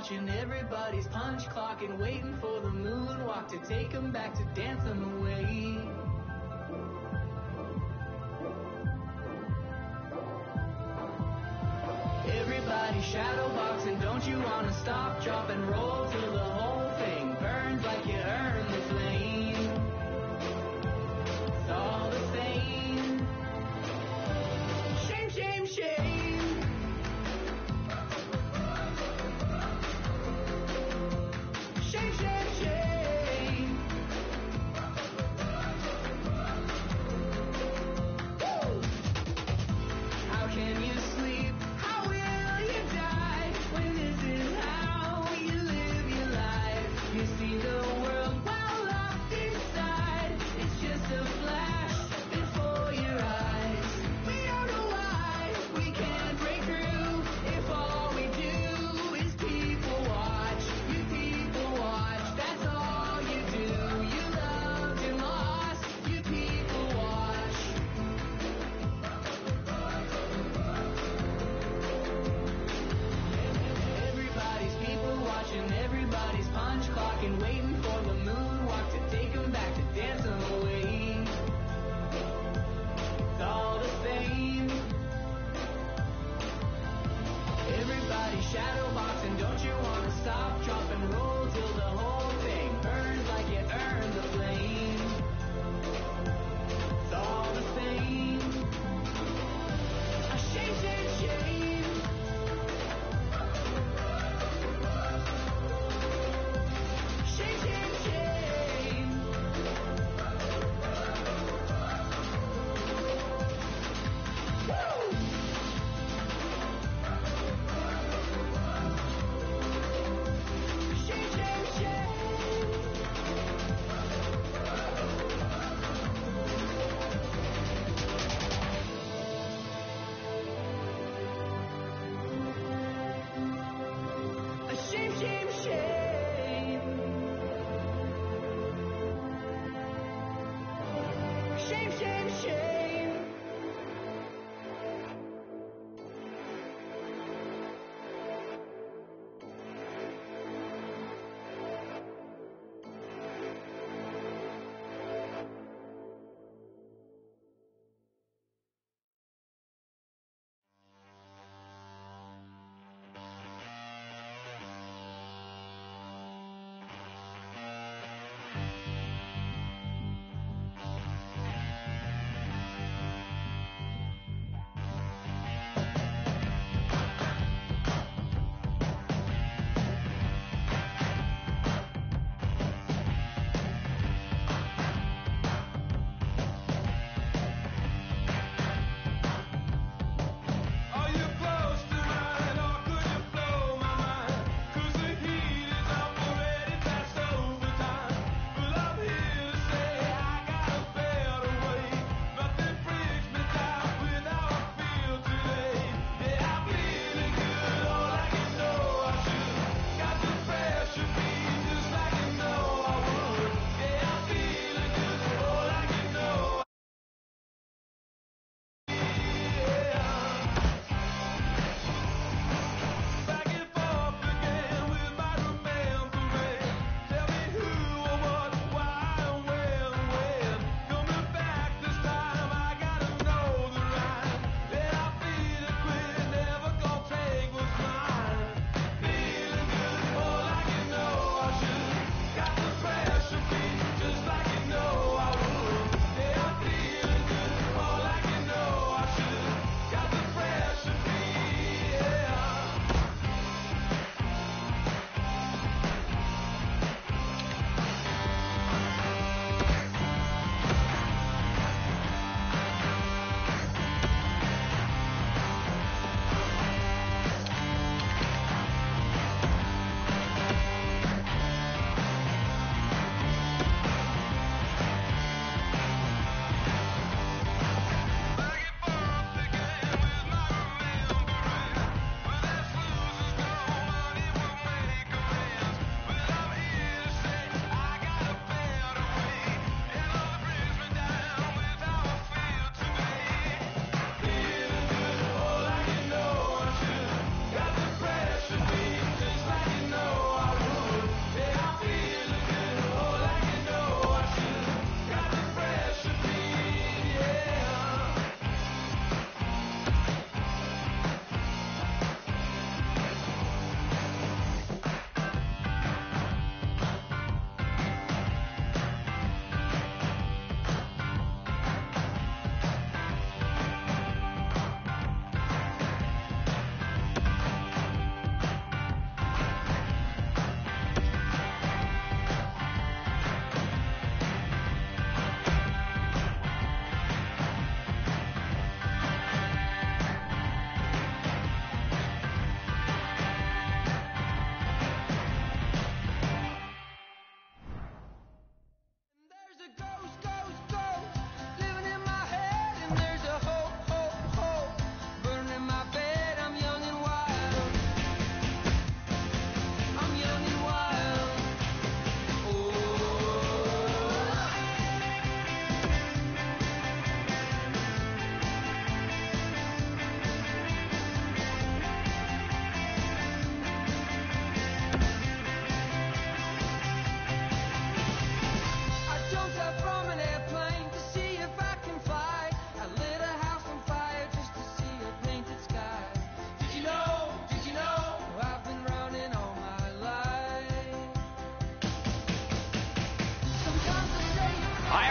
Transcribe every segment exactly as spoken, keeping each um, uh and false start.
watching everybody's punch clock and waiting for the moonwalk to take them back to dance them away. Everybody shadowboxing, don't you wanna stop, drop and roll till the whole thing burns like you earned the flame. It's all the same. Shame, shame, shame. Shame, shame, shame. Woo! How can you sleep? How will you die when this is how you live your life? You see the world while locked inside. It's just a flash before your eyes. We don't know why we can't break through if all we do is people watch. You people watch, that's all you do. You loved and lost, you people watch. Everybody's people watching, everybody's punch clock and waiting for the moonwalk to take them back to dance them away. It's all the same. Everybody shadowboxing, don't you wanna stop, drop and roll till the whole thing burns like you earned the flame. It's all the same. A shame, shame, shame. Shame,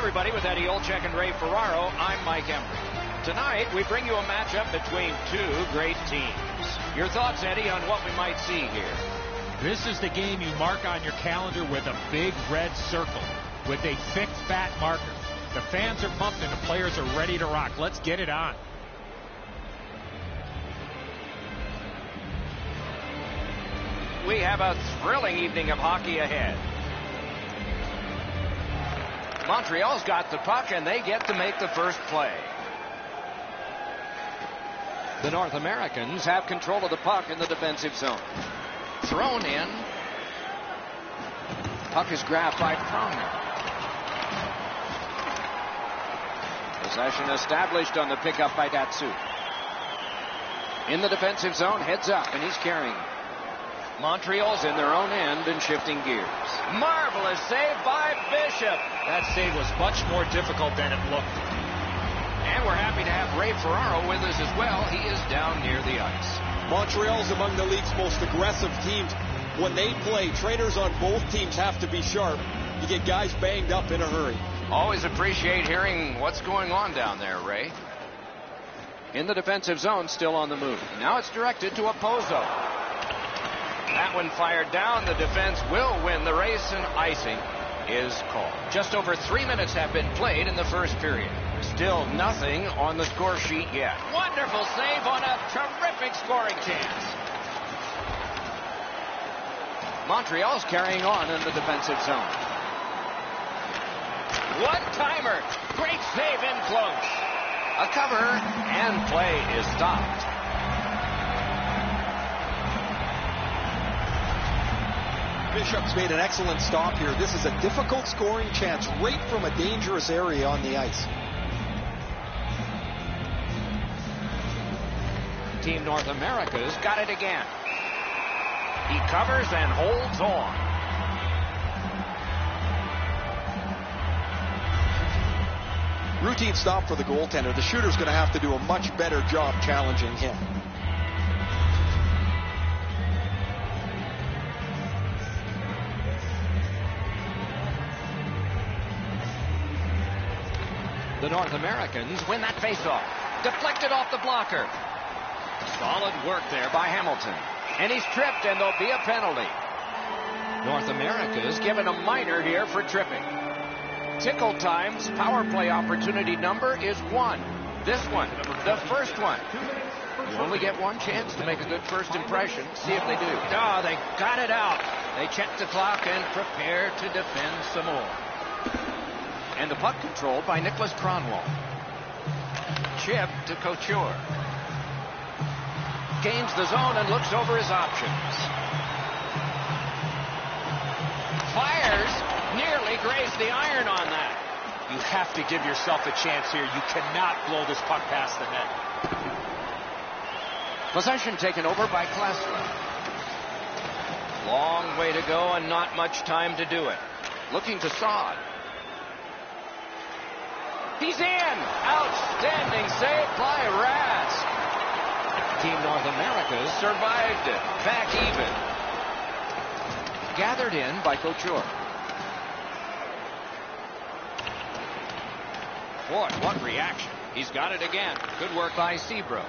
everybody, with Eddie Olczyk and Ray Ferraro, I'm Mike Embry. Tonight, we bring you a matchup between two great teams. Your thoughts, Eddie, on what we might see here? This is the game you mark on your calendar with a big red circle, with a thick, fat marker. The fans are pumped and the players are ready to rock. Let's get it on. We have a thrilling evening of hockey ahead. Montreal's got the puck, and they get to make the first play. The North Americans have control of the puck in the defensive zone. Thrown in. Puck is grabbed by Pronger. Possession established on the pickup by Datsyuk. In the defensive zone, heads up, and he's carrying. Montreal's in their own end and shifting gears. Marvelous save by Bishop. That save was much more difficult than it looked. And we're happy to have Ray Ferraro with us as well. He is down near the ice. Montreal's among the league's most aggressive teams. When they play, trainers on both teams have to be sharp. You get guys banged up in a hurry. Always appreciate hearing what's going on down there, Ray. In the defensive zone, still on the move. Now it's directed to Opozo. That one fired down. The defense will win the race, and icing is called. Just over three minutes have been played in the first period. Still nothing on the score sheet yet. Wonderful save on a terrific scoring chance. Montreal's carrying on in the defensive zone. One-timer. Great save in close. A cover, and play is stopped. Bishop's made an excellent stop here. This is a difficult scoring chance right from a dangerous area on the ice. Team North America's got it again. He covers and holds on. Routine stop for the goaltender. The shooter's going to have to do a much better job challenging him. The North Americans win that faceoff. Deflected off the blocker. Solid work there by Hamilton. And he's tripped, and there'll be a penalty. North America's given a minor here for tripping. Tickle Time's power play opportunity number is one. This one, the first one. You only get one chance to make a good first impression. See if they do. Oh, they got it out. They check the clock and prepare to defend some more. And the puck controlled by Nicholas Kronwall. Chip to Couture. Gains the zone and looks over his options. Fires. Nearly grazed the iron on that. You have to give yourself a chance here. You cannot blow this puck past the net. Possession taken over by Klesler. Long way to go and not much time to do it. Looking to Saad. He's in. Outstanding save by Rask. Team North America survived it. Back even. Gathered in by Couture. Boy, what reaction. He's got it again. Good work by Seabrook.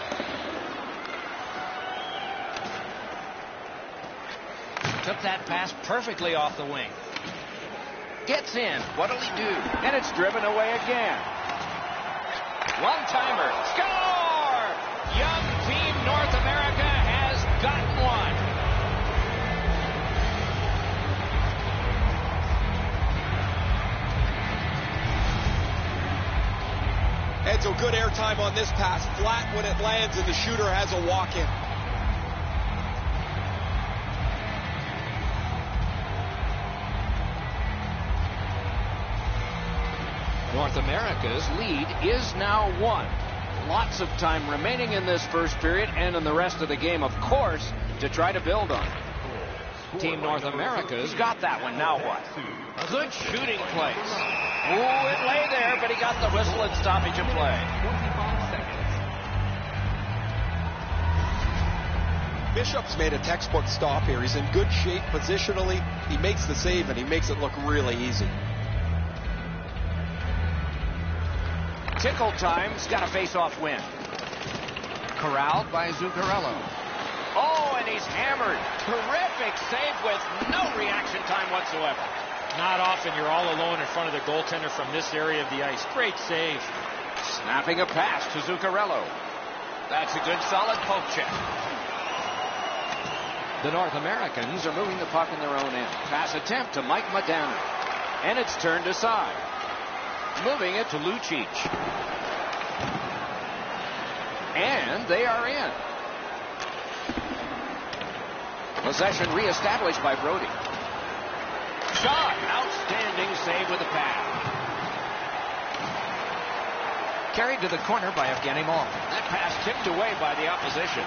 Took that pass perfectly off the wing. Gets in. What'll he do? And it's driven away again. One-timer. Score! Young Team North America has got one. Edzo, good airtime on this pass. Flat when it lands, and the shooter has a walk-in. North America's lead is now one. Lots of time remaining in this first period and in the rest of the game, of course, to try to build on it. Team North America's got that one. Now what? Good shooting place. Oh, it lay there, but he got the whistle and stoppage of play. Bishop's made a textbook stop here. He's in good shape positionally. He makes the save, and he makes it look really easy. Tickle time's got a face-off win. Corralled by Zuccarello. Oh, and he's hammered. Terrific save with no reaction time whatsoever. Not often you're all alone in front of the goaltender from this area of the ice. Great save. Snapping a pass to Zuccarello. That's a good solid poke check. The North Americans are moving the puck in their own end. Pass attempt to Mike Modano. And it's turned aside. Moving it to Lucic. And they are in. Possession reestablished by Brody. Shot. Outstanding save with the pad. Carried to the corner by Evgeny Malkin. That pass tipped away by the opposition.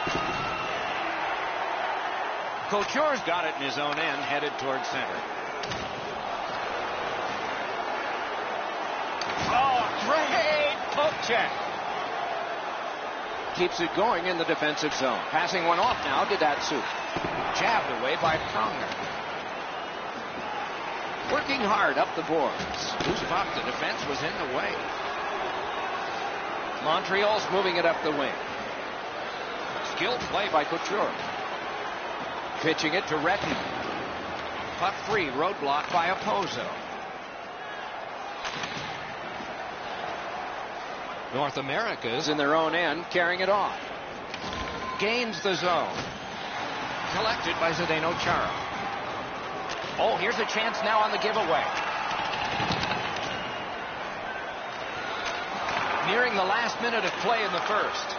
Couture's got it in his own end, headed towards center. Oh, great poke check. Keeps it going in the defensive zone. Passing one off now to Datsyuk. Jabbed away by Pronger. Working hard up the boards. Who's puck? The defense was in the way. Montreal's moving it up the wing. Skilled play by Couture. Pitching it to Retton. Puck free, roadblock by Opozo. North America's in their own end, carrying it on. Gains the zone. Collected by Zdeno Chara. Oh, here's a chance now on the giveaway. Nearing the last minute of play in the first.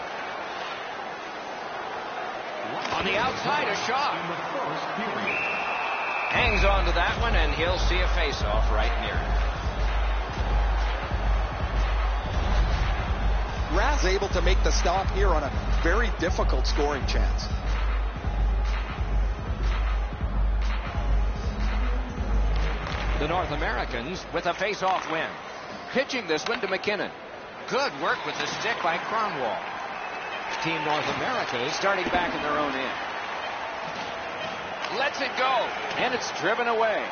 On the outside, a shot. Hangs on to that one, and he'll see a face-off right near it. Rath's able to make the stop here on a very difficult scoring chance. The North Americans with a face-off win. Pitching this one to McKinnon. Good work with the stick by Cronwall. Team North America is starting back in their own end. Lets it go, and it's driven away.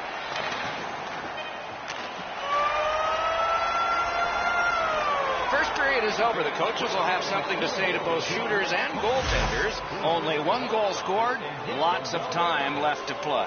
First period is over. The coaches will have something to say to both shooters and goaltenders. Only one goal scored, lots of time left to play.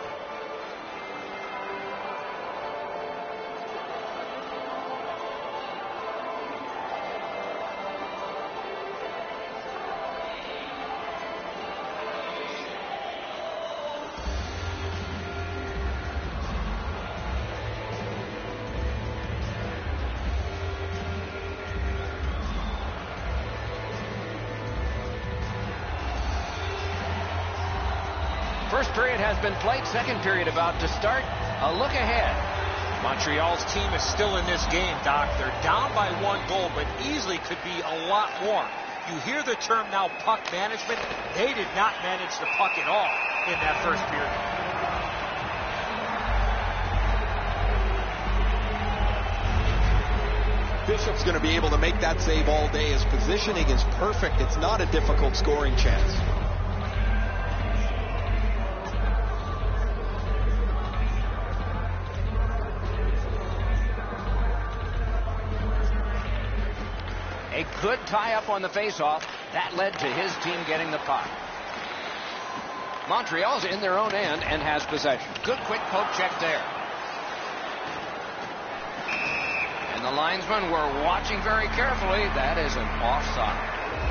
First period has been played. Second period about to start. A look ahead. Montreal's team is still in this game, Doc. They're down by one goal, but easily could be a lot more. You hear the term now, puck management. They did not manage the puck at all in that first period. Bishop's going to be able to make that save all day. His positioning is perfect. It's not a difficult scoring chance. A good tie-up on the face-off. That led to his team getting the puck. Montreal's in their own end and has possession. Good quick poke check there. And the linesmen were watching very carefully. That is an offside.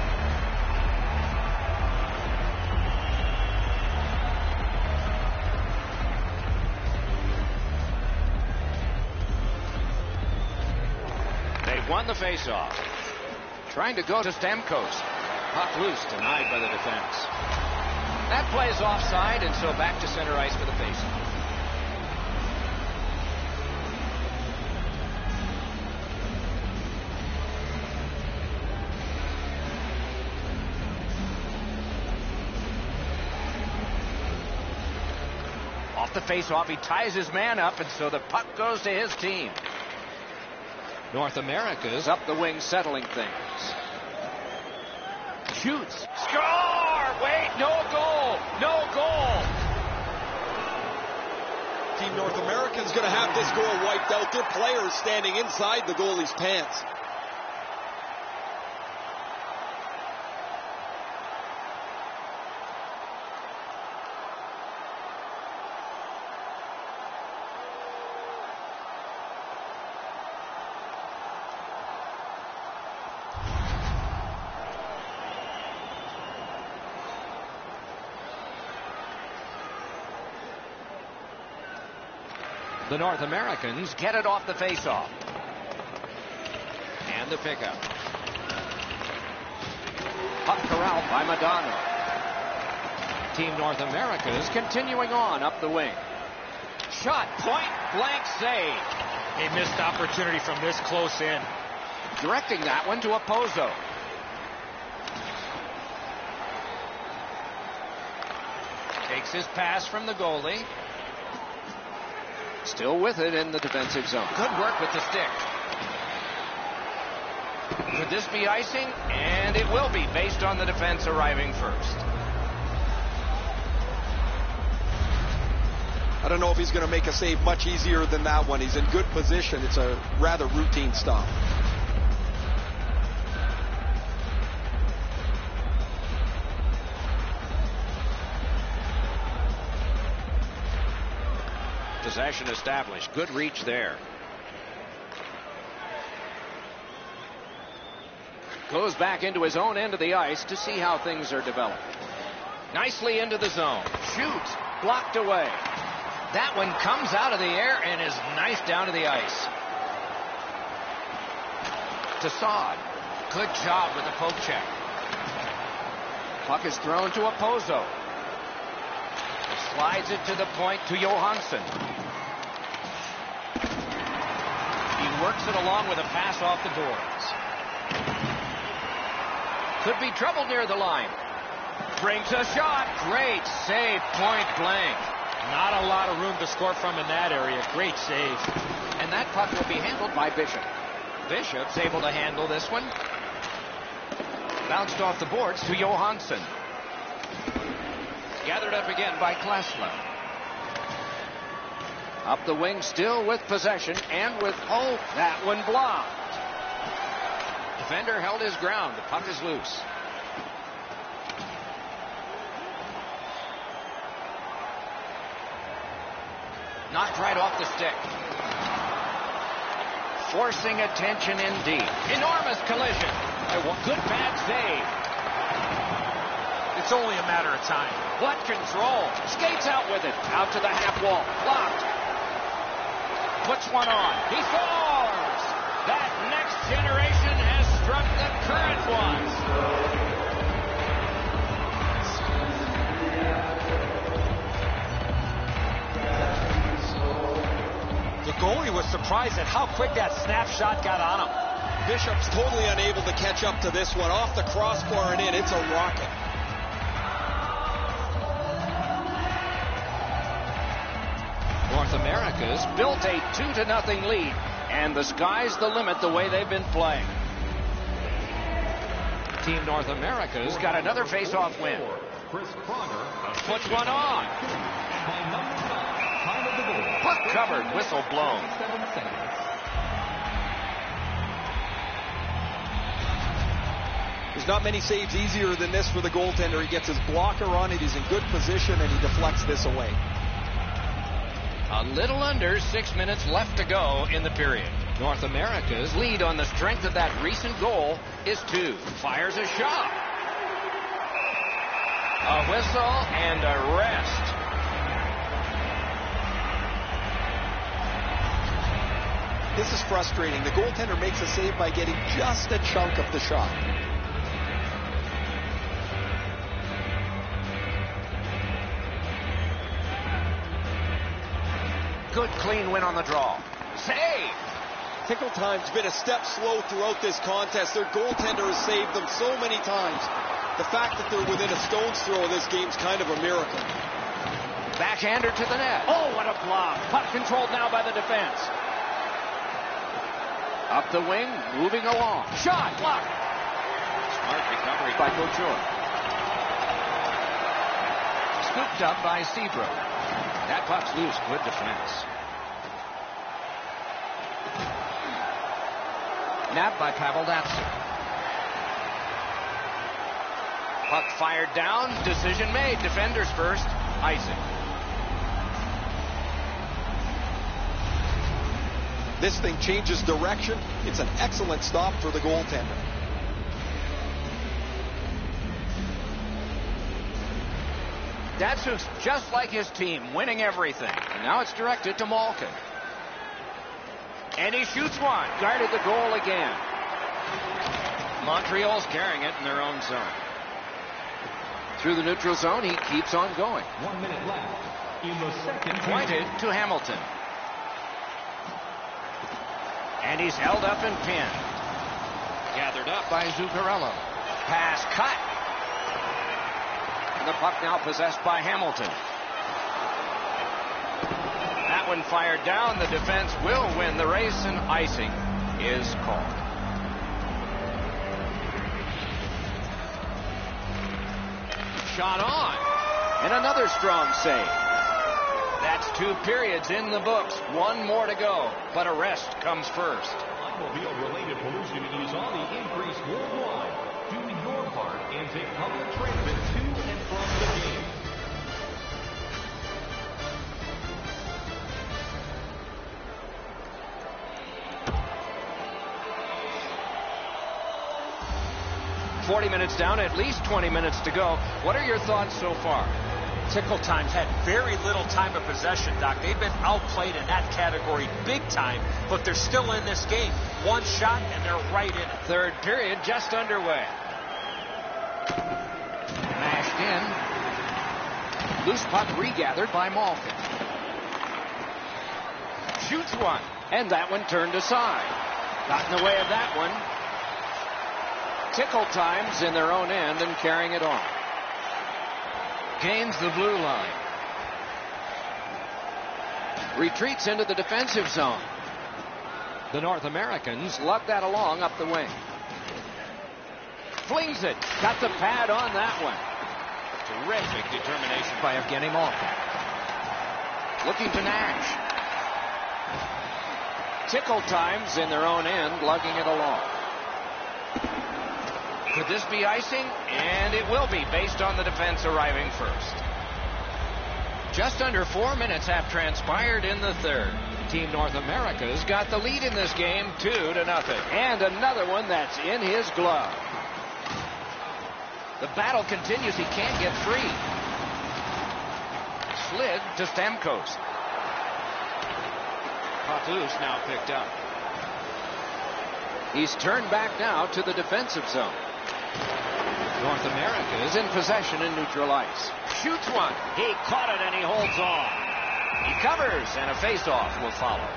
They've won the face-off. Trying to go to Stamkos. Puck loose, denied by the defense. That play is offside, and so back to center ice for the faceoff. Off the faceoff, he ties his man up, and so the puck goes to his team. North America's up the wing, settling things. Shoots. Score! Wait, no goal! No goal! Team North America is going to have this goal wiped out. Their players standing inside the goalie's pants. The North Americans get it off the faceoff. And the pickup. Puck corralled by Madonna. Team North Americas continuing on up the wing. Shot, point blank save. A missed opportunity from this close in. Directing that one to Opozo. Takes his pass from the goalie. Still with it in the defensive zone. Good work with the stick. Could this be icing? And it will be, based on the defense arriving first. I don't know if he's going to make a save much easier than that one. He's in good position. It's a rather routine stop. Possession established. Good reach there. Goes back into his own end of the ice to see how things are developing. Nicely into the zone. Shoots. Blocked away. That one comes out of the air and is nice down to the ice. Tassad. Good job with the poke check. Puck is thrown to Opozo. Slides it to the point to Johansson. He works it along with a pass off the boards. Could be trouble near the line. Brings a shot. Great save, point blank. Not a lot of room to score from in that area. Great save. And that puck will be handled by Bishop. Bishop's able to handle this one. Bounced off the boards to Johansson. Gathered up again by Klesla. Up the wing, still with possession, and with hope. That one blocked. Defender held his ground. The puck is loose. Knocked right off the stick. Forcing attention indeed. Enormous collision. Good bad save. It's only a matter of time. What control. Skates out with it. Out to the half wall. Blocked. Puts one on. He scores. That next generation has struck the current ones. The goalie was surprised at how quick that snapshot got on him. Bishop's totally unable to catch up to this one. Off the crossbar and in. It's a rocket. North America's built a two to nothing lead, and the sky's the limit the way they've been playing. Team North America's got another face-off win. Puts one on. Puck covered, whistle blown. There's not many saves easier than this for the goaltender. He gets his blocker on it. He's in good position, and he deflects this away. A little under six minutes left to go in the period. North America's lead on the strength of that recent goal is two. Fires a shot. A whistle and a rest. This is frustrating. The goaltender makes a save by getting just a chunk of the shot. Good clean win on the draw. Save! Tickle time's been a step slow throughout this contest. Their goaltender has saved them so many times. The fact that they're within a stone's throw of this game's kind of a miracle. Backhander to the net. Oh, what a block. Puck controlled now by the defense. Up the wing, moving along. Shot, blocked. Smart recovery by Couture. Scooped up by Seabrook. That puck's loose. Good defense. Napped by Pavel Datsyuk. Puck fired down. Decision made. Defenders first. Icing. This thing changes direction. It's an excellent stop for the goaltender. Datsyuk's just like his team, winning everything. And now it's directed to Malkin. And he shoots one. Guarded the goal again. Montreal's carrying it in their own zone. Through the neutral zone, he keeps on going. One minute left in the second. Pointed to Hamilton. And he's held up and pinned. Gathered up by Zuccarello. Pass cut. And the puck now possessed by Hamilton. That one fired down. The defense will win the race, and icing is called. Shot on. And another strong save. That's two periods in the books. One more to go, but a rest comes first. Automobile-related pollution is on the increase worldwide. Do your part and take public transit to and from the game. forty minutes down, at least twenty minutes to go. What are your thoughts so far? Tickle Time's had very little time of possession, Doc. They've been outplayed in that category big time, but they're still in this game. One shot, and they're right in it. Third period just underway. Mashed in. Loose puck regathered by Malkin. Shoots one, and that one turned aside. Got in the way of that one. Tickle Time's in their own end and carrying it on. Gains the blue line. Retreats into the defensive zone. The North Americans lug that along up the wing. Flings it. Got the pad on that one. Terrific determination by Evgeny Malkin. Looking to Nash. Tickle Time's in their own end, lugging it along. Could this be icing? And it will be, based on the defense arriving first. Just under four minutes have transpired in the third. Team North America's got the lead in this game, two to nothing. And another one that's in his glove. The battle continues. He can't get free. Slid to Stamkos. Puck loose, now picked up. He's turned back now to the defensive zone. North America is in possession in neutral ice. Shoots one. He caught it and he holds on. He covers, and a face-off will follow.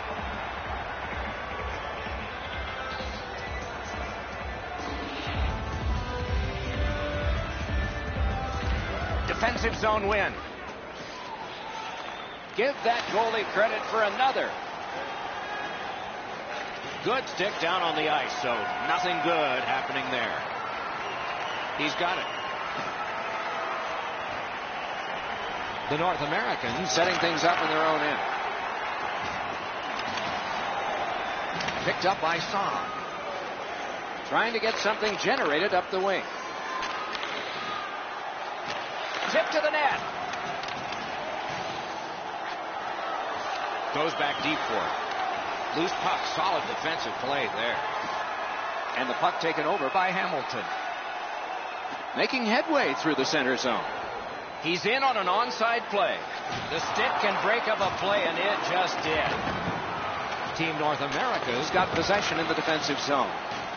Defensive zone win. Give that goalie credit for another. Good stick down on the ice, so nothing good happening there. He's got it. The North Americans setting things up in their own end. Picked up by Saab. Trying to get something generated up the wing. Tip to the net. Goes back deep for it. Loose puck, solid defensive play there. And the puck taken over by Hamilton. Making headway through the center zone. He's in on an onside play. The stick can break up a play, and it just did. Team North America's got possession in the defensive zone.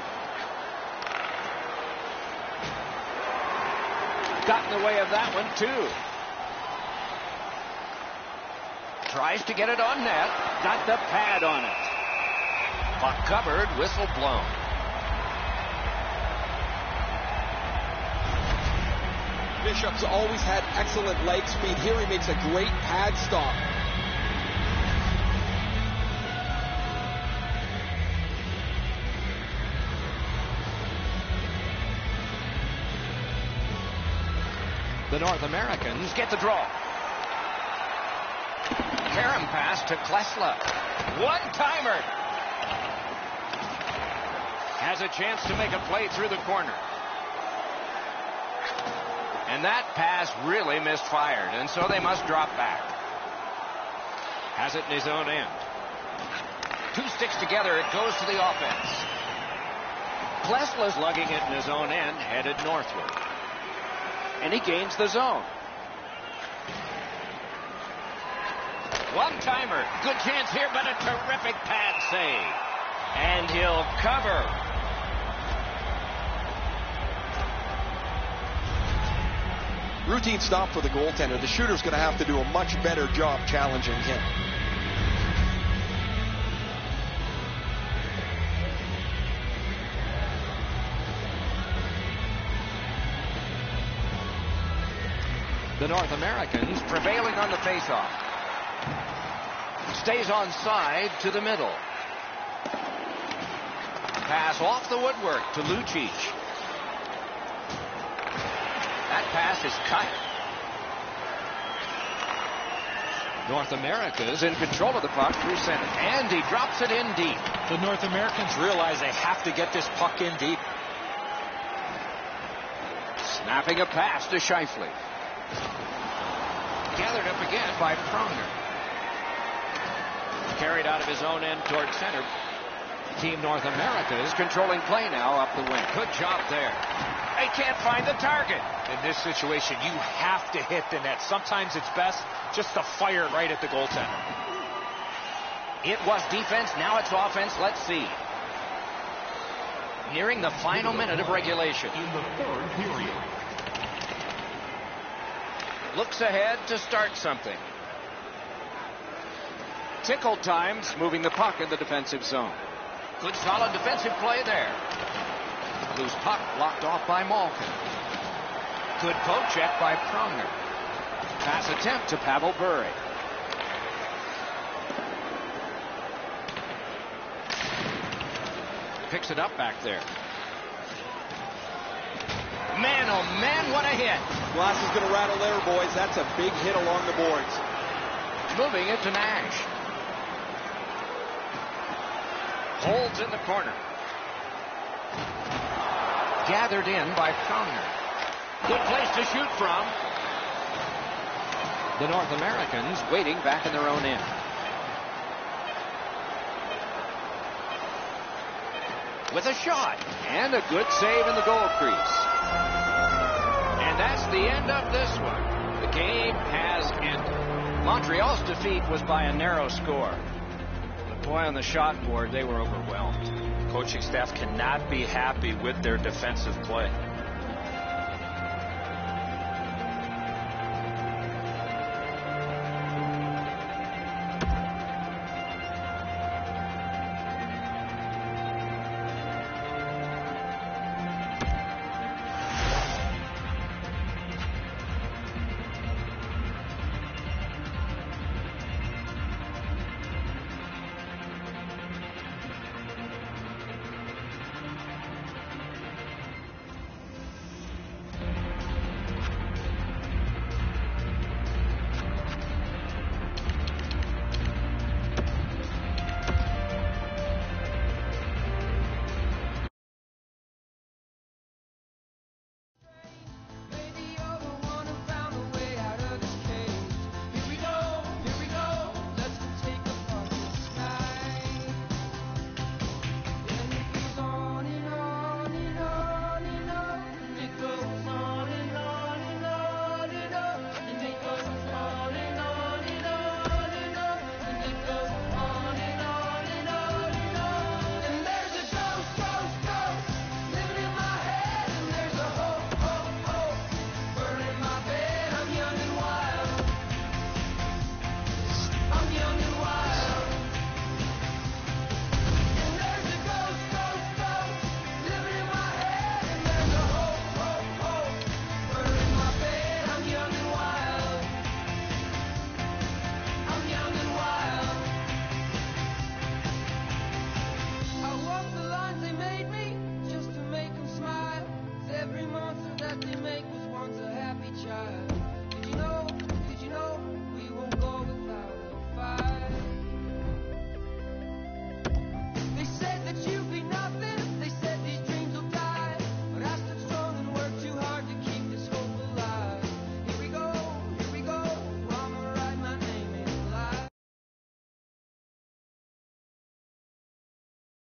Got in the way of that one, too. Tries to get it on net. Got the pad on it. Puck covered, whistle blown. Bishop's always had excellent leg speed. Here he makes a great pad stop. The North Americans get the draw. Carom pass to Klesla. One-timer. Has a chance to make a play through the corner. And that pass really misfired, and so they must drop back. Has it in his own end. Two sticks together, it goes to the offense. Klesla's lugging it in his own end, headed northward. And he gains the zone. One-timer. Good chance here, but a terrific pad save. And he'll cover. Routine stop for the goaltender. The shooter's going to have to do a much better job challenging him. The North Americans prevailing on the faceoff. Stays on side to the middle. Pass off the woodwork to Lucic. That pass is cut. North America's in control of the puck through center. And he drops it in deep. The North Americans realize they have to get this puck in deep. Snapping a pass to Scheifele. Gathered up again by Pronger. Carried out of his own end toward center. Team North America is controlling play now up the wing. Good job there. They can't find the target. In this situation, you have to hit the net. Sometimes it's best just to fire right at the goaltender. It was defense, now it's offense. Let's see. Nearing the final minute of regulation. In the third period. Looks ahead to start something. Tickle times, moving the puck in the defensive zone. Good solid defensive play there. Loose puck blocked off by Malkin. Good poke check by Pronger. Pass attempt to Pavel Bure. Picks it up back there. Man, oh man, what a hit. Glass is going to rattle there, boys. That's a big hit along the boards. Moving it to Nash. Holds in the corner. Gathered in by Pronger. Good place to shoot from. The North Americans waiting back in their own end. With a shot and a good save in the goal crease. And that's the end of this one. The game has ended. Montreal's defeat was by a narrow score. But boy, on the shot board, they were overwhelmed. Coaching staff cannot be happy with their defensive play.